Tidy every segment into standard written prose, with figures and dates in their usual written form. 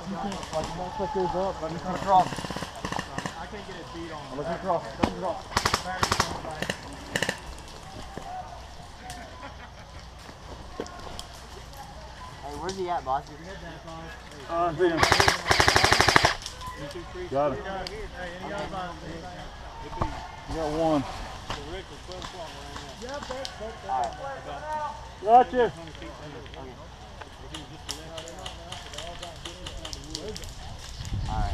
Put these up. Let me come across. I can't get it beat on. I'm looking across. Come across. Hey, where's he at, boss? I see him. Got him. You got one. Gotcha. Alright.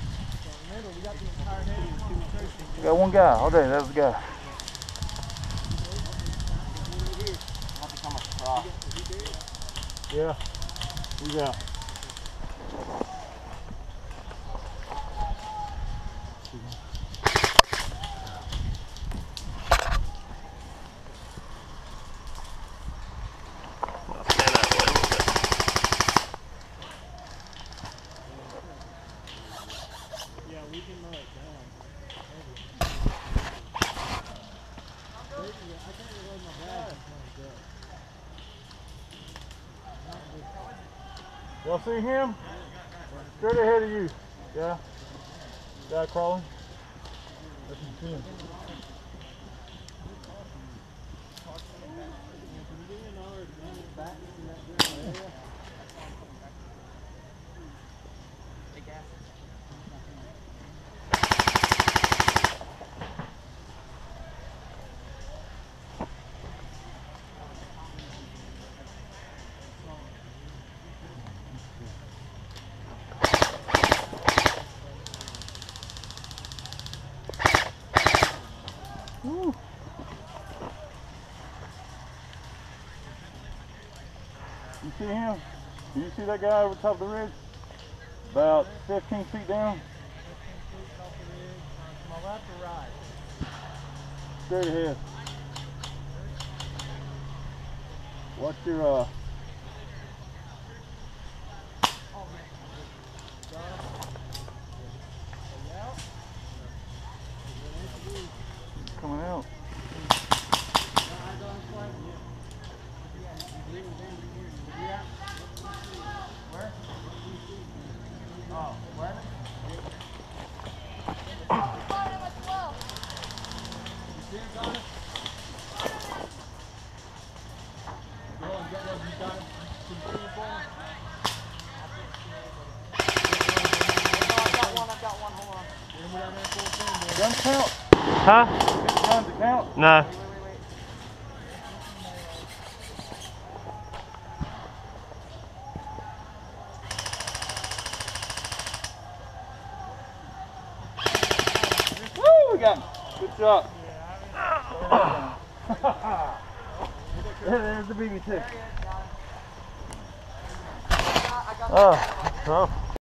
You got one guy. Oh, there, that's the guy. Have to come across. Yeah. He's out. Yeah, we can mow it down. I can't reload my bag. Y'all see him? Straight ahead of you. Yeah. Guy crawling. That's him. Woo. You see him? Do you see that guy over top of the ridge? About 15 feet down? 15 feet off the ridge. To my left or right? Straight ahead. Watch your coming out. Where? Oh, where? You see him, Connor? Go and get those. You got him. Can you see him for him? I've got one. Hold on. Guns count? Huh? Guns to count? No. Woo! We got him. Good shot. There's the BB-2. Oh, tough.